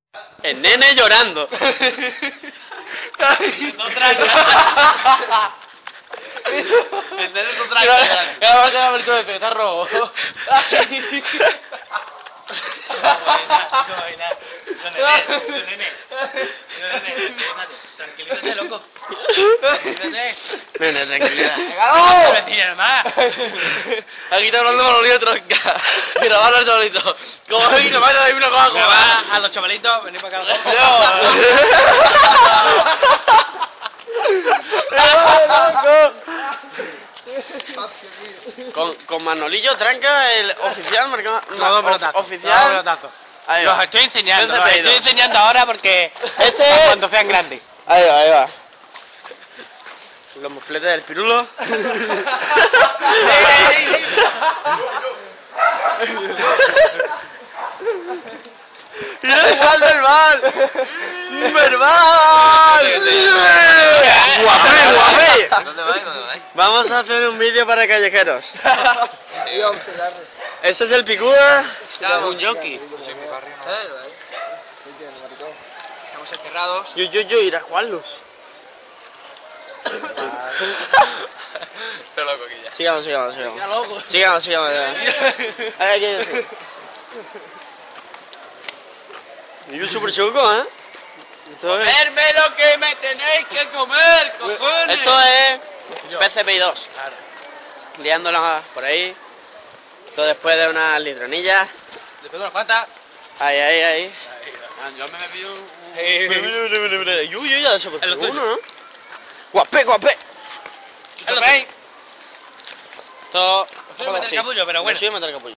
El nene llorando. No tranca. El nene no tranca. Vamos a ver todo esto, está rojo. Tranquilízate, loco. Nene, tranquilidad. No me tires más. Aquí está hablando con los líos tronca. Y grabar al chavalito. Como veis, no vaya a ir una cosa. Graba a los chavalitos, venid para acá. Con Manolillo tranca el oficial Todo pelotazo. oficial. Ahí Los va. estoy enseñando, Desde los pedido. estoy enseñando ahora porque Este cuando sean grandes. Ahí va, ahí va. Los mofletes del pirulo. ¡Mira igual verbal! ¡Verbal! ¡Guapé, guapé! ¿Dónde vais? ¿Dónde vais? Vamos a hacer un vídeo para callejeros. Ese es el picúa. Un jockey. Estamos encerrados. Yo, ir a jugarlos. Estoy loco aquí ya. Sigamos. Sigamos. Ahí, aquí. Yo súper choco, ¿eh? ¡Verme lo que me tenéis que comer, cojones! Esto es PCPI2. Liándola por ahí. Esto después de unas litronillas. Después de unas cuantas. Ahí. Yo me he pedido un... Yo ya se por Es lo suyo. uno, ¿no? Guapé. ¿Lo veis? Esto... Soy meter capullo, pero bueno. Soy meter capullo.